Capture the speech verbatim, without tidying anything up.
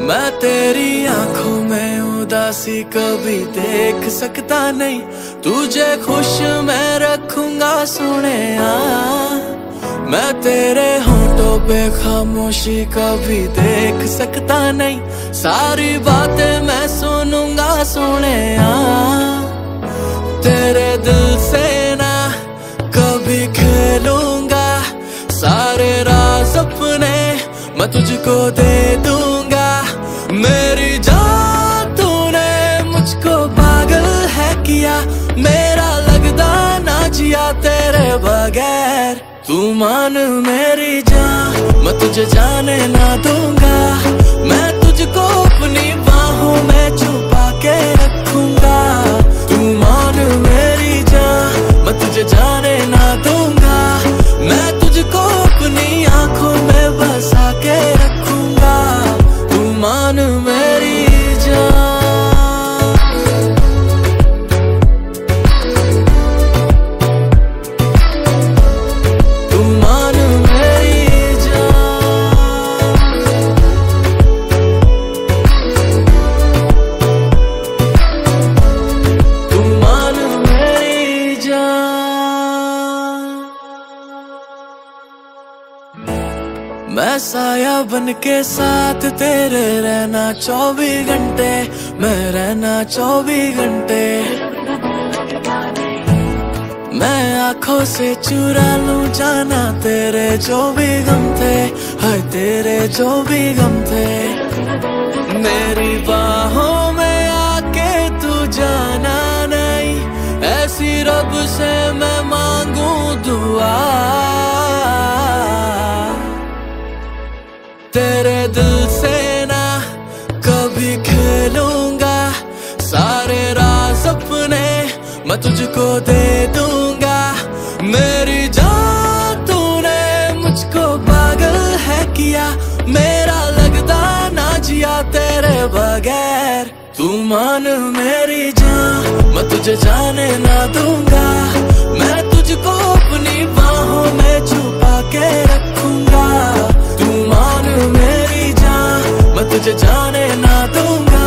मैं तेरी आंखों में उदासी कभी देख सकता नहीं, तुझे खुश मैं रखूंगा सोनिया। मैं तेरे होठों पे खामोशी कभी देख सकता नहीं, सारी बातें मैं सुनूंगा सोनिया। तेरे दिल से ना कभी खेलूंगा, सारे राज अपने मैं तुझको दे दूंगा। मेरी जान तूने मुझको पागल है किया, मेरा लगदा ना जिया तेरे बगैर। तू मान मेरी जान, मैं तुझे जाने ना दूंगा, मैं तुझको अपनी बाहों में छुपा के रखूंगा। तू मान मेरी जान, मैं तुझे जाने ना दूंगा, मैं तुझको अपनी आंखों में बसा के रखूंगा। तू मान मेरी जान। तू मान मेरी जान। तू मान मेरी जान। मैं साया बन के साथ तेरे रहना चौबीस घंटे, मैं रहना चौबीस घंटे। मैं आंखों से चुरा लूं जाना तेरे जो भी गम थे, हाय तेरे जो भी गम थे। मेरी बाहों में आके तू जाना नहीं, ऐसी रब से मैं मांगू दुआ। तेरे दिल से ना कभी खेलूंगा, सारे राज अपने मैं तुझको दे दूंगा। मेरी जान तूने मुझको पागल है किया, मेरा लगदा ना जिया तेरे बगैर। तू मान मेरी जान, मैं तुझे जाने ना दूंगा, मैं तुझको अपनी बाहों में छुपा के रखूंगा। तू मान मेरी जान, मैं तुझे जाने ना दूंगा,